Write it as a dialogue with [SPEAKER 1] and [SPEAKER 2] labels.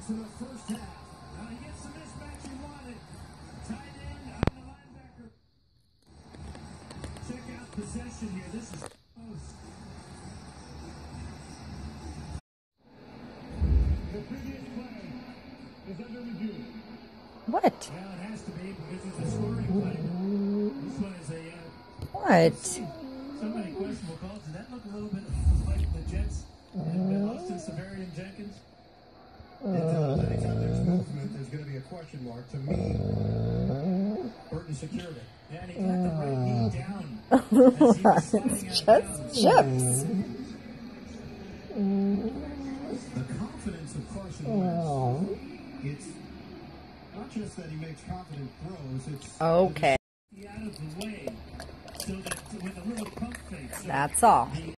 [SPEAKER 1] for the first half. Now he gets the mismatch he wanted. Tight end on the linebacker. Check out possession here. This is close. The previous play is under review.
[SPEAKER 2] What?
[SPEAKER 1] Well, it has to be because it's a scoring play. This one is a...
[SPEAKER 2] What?
[SPEAKER 1] Somebody questionable calls. Did that look a little bit like the Jets and Austin Severian Jenkins?
[SPEAKER 3] Anytime there's movement, there's going to be a question mark. To me, Burton secured it.
[SPEAKER 1] Yeah, and he got the right knee down.
[SPEAKER 2] It's just chips.
[SPEAKER 3] The confidence of Carson Wentz. It's not just that he makes confident throws. It's
[SPEAKER 2] Okay.
[SPEAKER 1] out of the way so that with a little pump fake.
[SPEAKER 2] That's all.